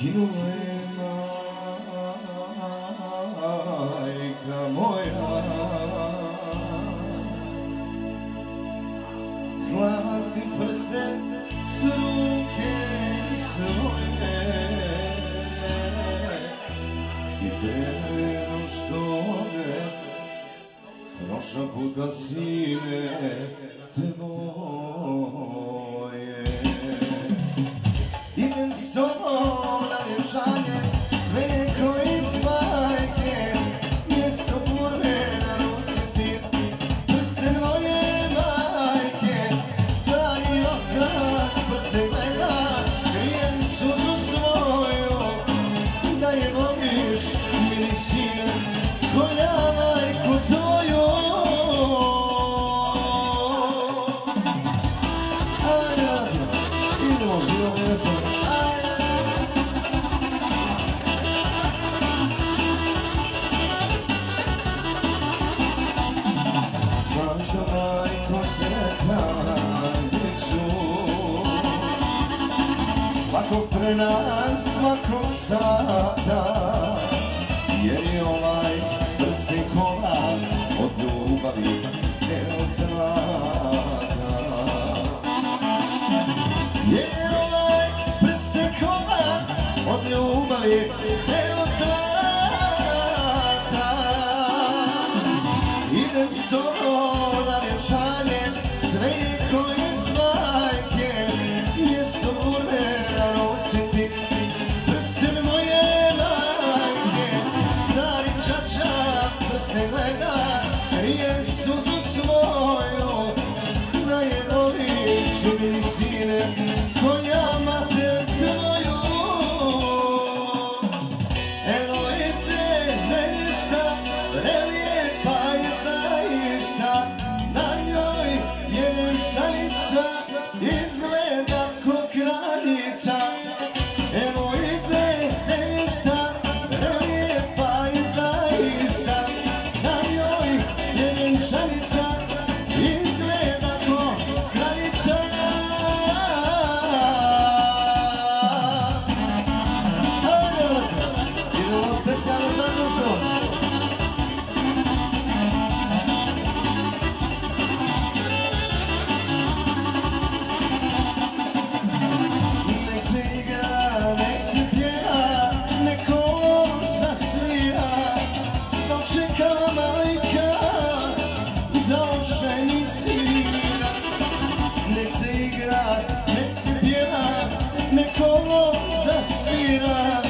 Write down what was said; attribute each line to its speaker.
Speaker 1: Ginule majka moja, zlatni prsten s ruke svoje, i preno što me prošla puta sine tvoje. Idem s tobom na vješanje, sve ko iz bajke, mjesto kurve na ruci ti, prsten moje majke, stari otac prste gleda, krije suzu svoju, da je voliš, mili sine, koja majku tvoju. Ajde, radio, idemo živo mjesto. Zašto majko sretna djecu, svakog trena, svakog sata, jer je ovaj prsten kola od ljubavi ne od zlata. Jer je ovaj prsten kola od ljubavi ne od zlata. Idem s tobom na vješanje, sve ko iz bajke, mjesto kurve na ruci ti, prsten moje majke, stari čača prsten gleda, krije suzu svoju, da je voliš, mili sine, koja mater tvoju. Evo ide nevjesta, prelijepa je zaista, na njoj je vjenčanica, izgleda ko kraljica. Evo ide nevjesta, prelijepa je zaista, na njoj je vjenčanica, izgleda ko kraljica. Ajde, brate, idemo specijalno za društvo. Nek se igra, nek se pjeva, neko zasvira, dok čeka majka da oženi sina. Nek se igra, nek se pjeva, neko zasvira,